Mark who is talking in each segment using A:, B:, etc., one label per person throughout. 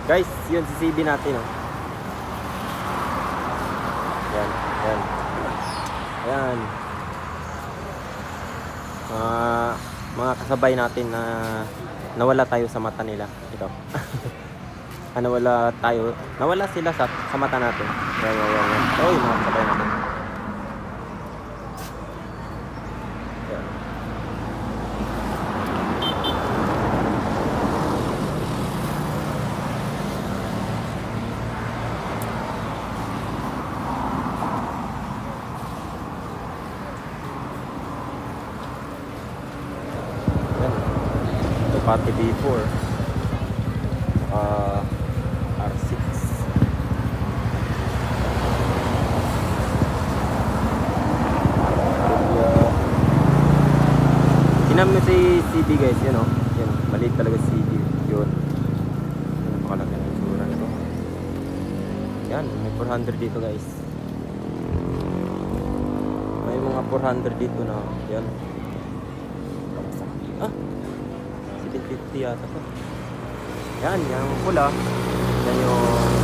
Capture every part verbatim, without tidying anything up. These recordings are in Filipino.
A: Guys, yun si C B natin, oh. Yan, yan. Ayan. Mga, mga kasabay natin na nawala tayo sa mata nila. Ito. ah, nawala tayo. Nawala sila sa, sa mata natin. Yan, yan, yan, yan. Oh, yung mga kasabay natin. Yan. Pati B four, uh, R six. Uh, Tinam mo si C B guys, yun o. Yun, maliit talaga si C B. Yun. Napakalaki ng isura nito. Yan, may four hundred dito guys. May mga four hundred dito na. Yan. Ah! seven fifty yata po. Yan, yung pula. Yan yung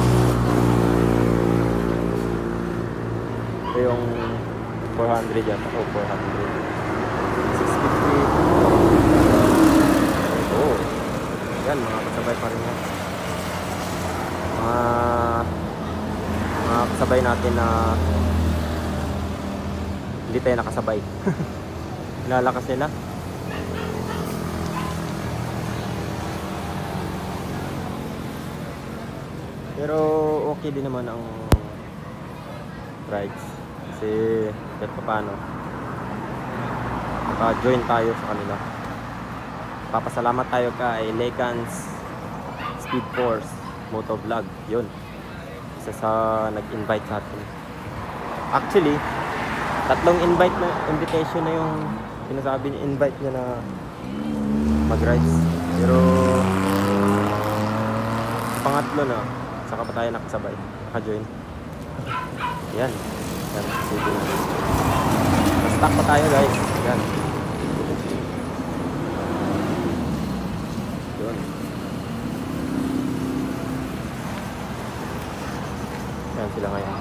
A: ito yung four hundred yata. Oh, four hundred. six fifty. Oh. Yan, mga kasabay pa rin yan. Mga mga kasabay natin na hindi tayo nakasabay. Nalakas nila. Pero okay din naman ang rides kasi kahit pa paano naka-join tayo sa kanila. Papasalamat tayo kay Lekans Speed Force Motovlog. Yun, isa sa nag-invite sa atin. Actually tatlong invite na invitation na yung sinasabi niya, invite niya na mag-rides, pero pangatlo na saka pa tayo nakasabay, naka-join. Yan. Yan. Sige. Na-stuck pa tayo guys. Yan. Yun. Yan sila ngayon.